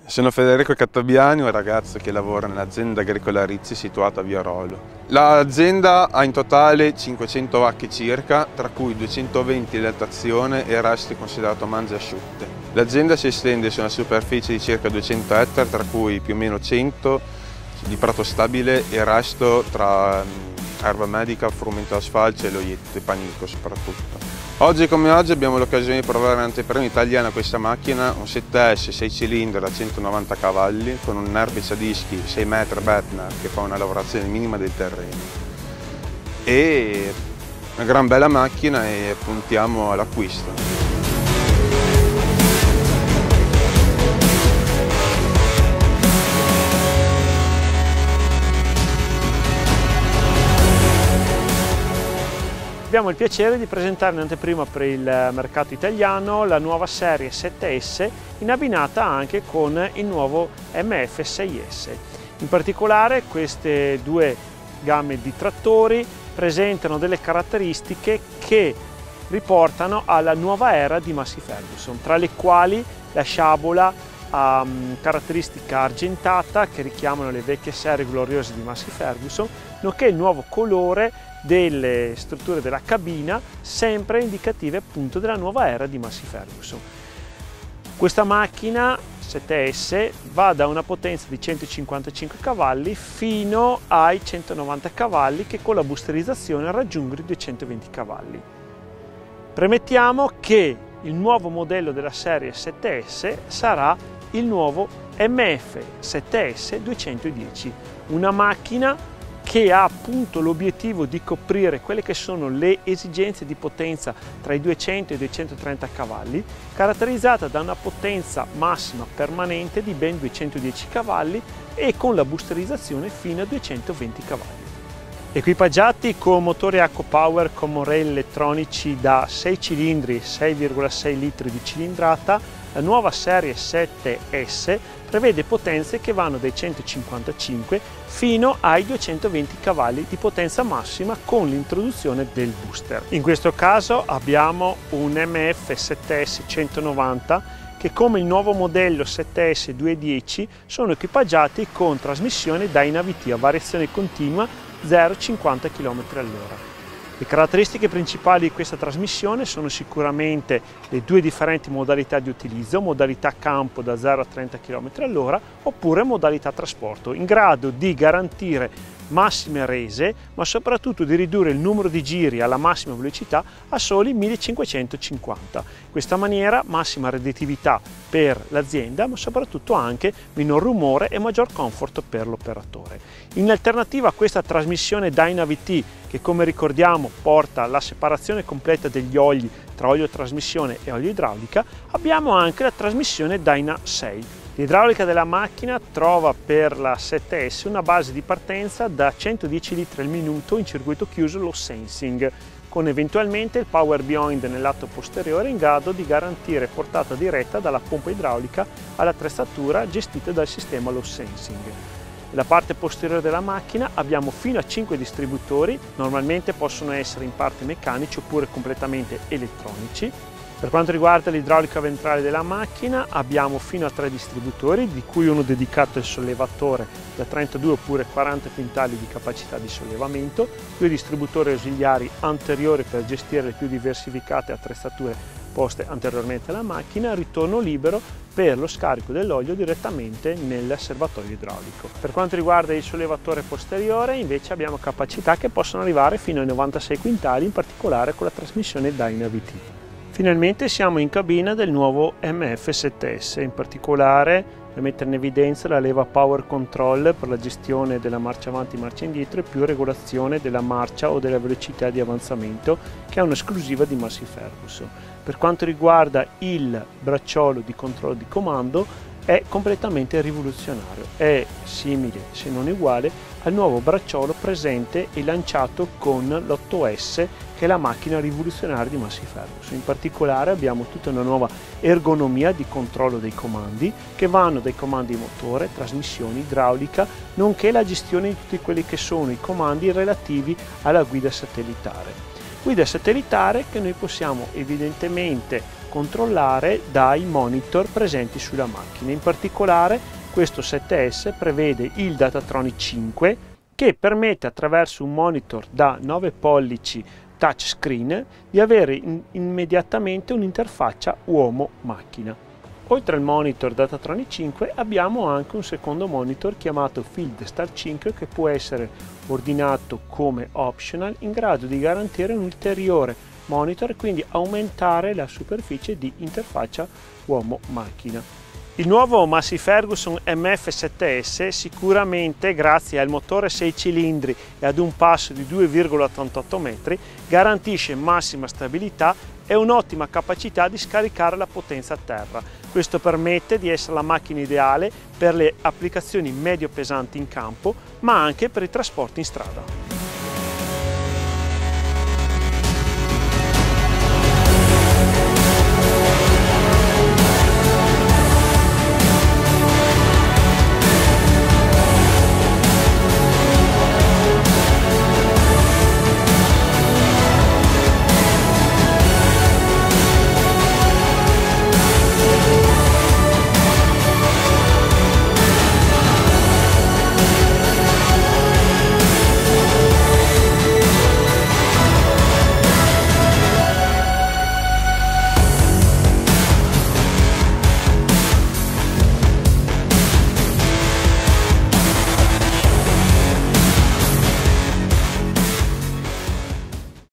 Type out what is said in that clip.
Sono Federico Cattobiani, un ragazzo che lavora nell'azienda agricola Rizzi situata a Viarolo. L'azienda ha in totale 500 vacche circa, tra cui 220 di lattazione e il resto è considerato mange asciutte. L'azienda si estende su una superficie di circa 200 ettari, tra cui più o meno 100 di prato stabile e il resto tra erba medica, frumento d'asfalto e loiette, panico soprattutto. Oggi come oggi abbiamo l'occasione di provare in anteprima italiana questa macchina, un 7S 6 cilindri da 190 cavalli con un erbice a dischi 6 metri Bettner che fa una lavorazione minima del terreno. E una gran bella macchina e puntiamo all'acquisto. Abbiamo il piacere di presentare in anteprima per il mercato italiano la nuova serie 7S in abbinata anche con il nuovo MF6S. In particolare queste due gamme di trattori presentano delle caratteristiche che riportano alla nuova era di Massey Ferguson, tra le quali la sciabola a caratteristica argentata che richiamano le vecchie serie gloriose di Massey Ferguson, nonché il nuovo colore delle strutture della cabina, sempre indicative appunto della nuova era di Massey Ferguson. Questa macchina 7S va da una potenza di 155 cavalli fino ai 190 cavalli che con la boosterizzazione raggiungono i 220 cavalli. Premettiamo che il nuovo modello della serie 7S sarà il nuovo MF 7S 210, una macchina che ha appunto l'obiettivo di coprire quelle che sono le esigenze di potenza tra i 200 e i 230 cavalli, caratterizzata da una potenza massima permanente di ben 210 cavalli e con la boosterizzazione fino a 220 cavalli. Equipaggiati con motori AquaPower con modelli elettronici da 6 cilindri e 6,6 litri di cilindrata, la nuova serie 7S prevede potenze che vanno dai 155 fino ai 220 cavalli di potenza massima con l'introduzione del booster. In questo caso abbiamo un MF 7S 190 che, come il nuovo modello 7S 210, sono equipaggiati con trasmissione Dynavit a variazione continua 0,50 km/h. Le caratteristiche principali di questa trasmissione sono sicuramente le due differenti modalità di utilizzo, modalità campo da 0 a 30 km/h oppure modalità trasporto, in grado di garantire massime rese, ma soprattutto di ridurre il numero di giri alla massima velocità a soli 1550. In questa maniera massima redditività per l'azienda, ma soprattutto anche minor rumore e maggior comfort per l'operatore. In alternativa a questa trasmissione Dynavit, che come ricordiamo porta alla separazione completa degli oli tra olio trasmissione e olio idraulica, abbiamo anche la trasmissione Dyna 6. L'idraulica della macchina trova per la 7S una base di partenza da 110 litri al minuto in circuito chiuso low sensing, con eventualmente il power behind nel lato posteriore in grado di garantire portata diretta dalla pompa idraulica all'attrezzatura gestita dal sistema low sensing. Nella parte posteriore della macchina abbiamo fino a 5 distributori, normalmente possono essere in parte meccanici oppure completamente elettronici. Per quanto riguarda l'idraulica ventrale della macchina abbiamo fino a 3 distributori, di cui uno dedicato al sollevatore da 32 oppure 40 quintali di capacità di sollevamento, 2 distributori ausiliari anteriori per gestire le più diversificate attrezzature poste anteriormente alla macchina, ritorno libero per lo scarico dell'olio direttamente nel serbatoio idraulico. Per quanto riguarda il sollevatore posteriore invece abbiamo capacità che possono arrivare fino ai 96 quintali, in particolare con la trasmissione Dynavit. Finalmente siamo in cabina del nuovo MF7S, in particolare per mettere in evidenza la leva Power Control per la gestione della marcia avanti e marcia indietro e più regolazione della marcia o della velocità di avanzamento, che è un'esclusiva di Massey Ferguson. Per quanto riguarda il bracciolo di controllo di comando è completamente rivoluzionario, è simile se non uguale al nuovo bracciolo presente e lanciato con l'8S, che è la macchina rivoluzionaria di Massey Ferguson. In particolare abbiamo tutta una nuova ergonomia di controllo dei comandi che vanno dai comandi motore, trasmissione, idraulica, nonché la gestione di tutti quelli che sono i comandi relativi alla guida satellitare. Guida satellitare che noi possiamo evidentemente controllare dai monitor presenti sulla macchina. In particolare questo 7S prevede il Datatronic 5 che permette attraverso un monitor da 9 pollici touchscreen di avere immediatamente un'interfaccia uomo-macchina. Oltre al monitor Datatronic 5 abbiamo anche un secondo monitor chiamato Field Star 5 che può essere ordinato come optional, in grado di garantire un ulteriore monitor e quindi aumentare la superficie di interfaccia uomo-macchina. Il nuovo Massey Ferguson MF7S sicuramente, grazie al motore 6 cilindri e ad un passo di 2,88 metri, garantisce massima stabilità e un'ottima capacità di scaricare la potenza a terra. Questo permette di essere la macchina ideale per le applicazioni medio pesanti in campo, ma anche per i trasporti in strada.